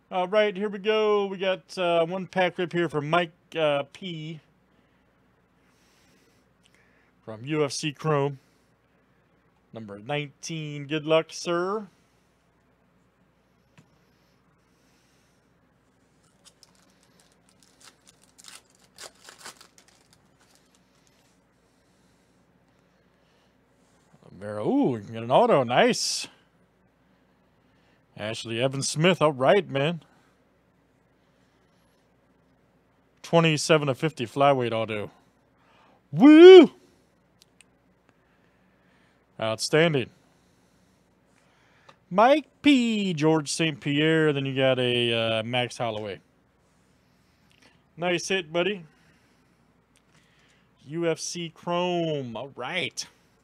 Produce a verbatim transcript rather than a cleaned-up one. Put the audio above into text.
All right, here we go. We got uh, one pack rip here from Mike uh, P. from U F C Chrome. Number nineteen. Good luck, sir. Ooh, we can get an auto. Nice. Ashley Evans Smith. All right, man. twenty-seven of fifty flyweight auto. Woo! Outstanding. Mike P. George Saint Pierre. Then you got a uh, Max Holloway. Nice hit, buddy. U F C Chrome. All right.